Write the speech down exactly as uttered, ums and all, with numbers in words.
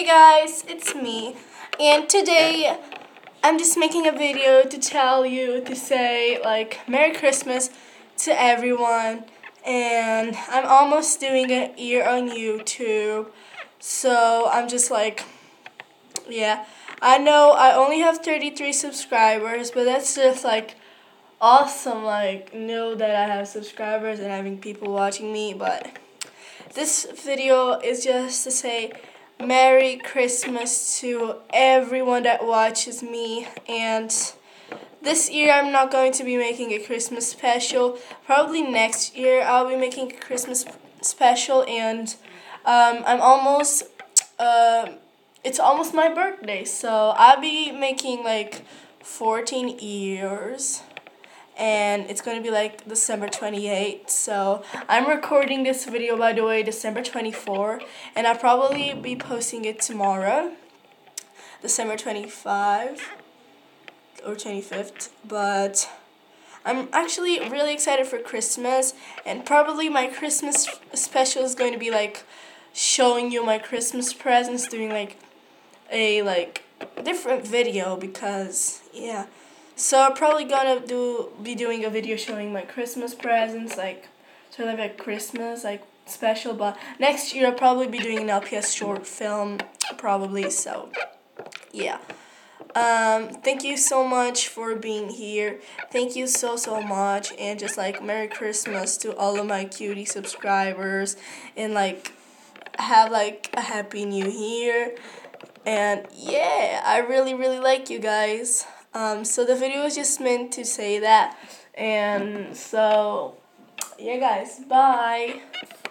guys, it's me, and today I'm just making a video to tell you to say like Merry Christmas to everyone, and I'm almost doing a year on YouTube, so I'm just like, yeah, I know I only have thirty-three subscribers, but that's just like awesome, like know that I have subscribers and having people watching me. But this video is just to say Merry Christmas to everyone that watches me, and this year I'm not going to be making a Christmas special. Probably next year I'll be making a Christmas special, and um, I'm almost, uh, it's almost my birthday, so I'll be making like fourteen years. And it's going to be like December twenty-eighth. So I'm recording this video, by the way, December twenty-fourth, and I'll probably be posting it tomorrow, December twenty-fifth or twenty-fifth. But I'm actually really excited for Christmas, and probably my Christmas special is going to be like showing you my Christmas presents, doing like a like different video, because yeah. So I'm probably gonna do be doing a video showing my Christmas presents, like sort of like a Christmas like special. But next year I'll probably be doing an L P S short film, probably. So yeah. Um, thank you so much for being here. Thank you so so much, and just like Merry Christmas to all of my cutie subscribers, and like have like a Happy New Year. And yeah, I really really like you guys. Um, so the video was just meant to say that. And so, yeah guys, bye.